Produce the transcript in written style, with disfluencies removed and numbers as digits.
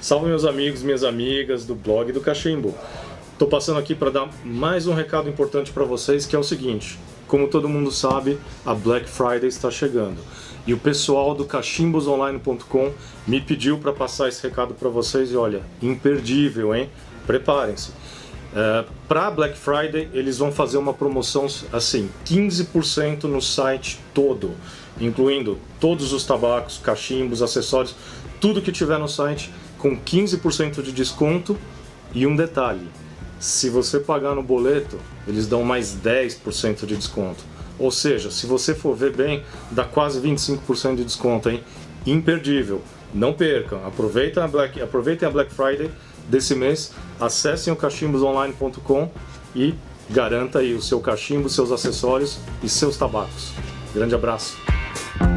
Salve meus amigos, minhas amigas do blog do Cachimbo. Estou passando aqui para dar mais um recado importante para vocês, que é o seguinte: como todo mundo sabe, a Black Friday está chegando. E o pessoal do cachimbosonline.com me pediu para passar esse recado para vocês e olha, imperdível, hein? Preparem-se. Para Black Friday eles vão fazer uma promoção assim, 15% no site todo, incluindo todos os tabacos, cachimbos, acessórios, tudo que tiver no site com 15% de desconto. E um detalhe, se você pagar no boleto, eles dão mais 10% de desconto. Ou seja, se você for ver bem, dá quase 25% de desconto, hein? Imperdível. Não percam. Aproveitem a Black Friday desse mês. Acessem o cachimbosonline.com e garanta aí o seu cachimbo, seus acessórios e seus tabacos. Grande abraço.